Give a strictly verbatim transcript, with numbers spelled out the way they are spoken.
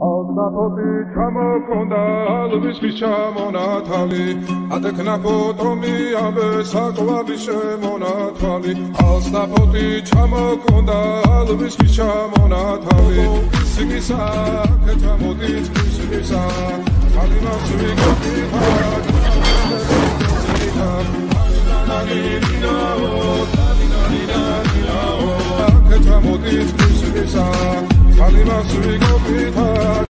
Alnapoti ჩამოქონდა ალვისთვის ჩამონათალი ატეკნა ფოტომი ამბე საკვები შემონათვალი ალნაპoti ჩამოქონდა ალვისთვის ჩამონათალი სიგისა ქეთამოდით სიგისა ხალი მასვი გოფიტა ქეთამოდით სიგისა ხალი მასვი გოფიტა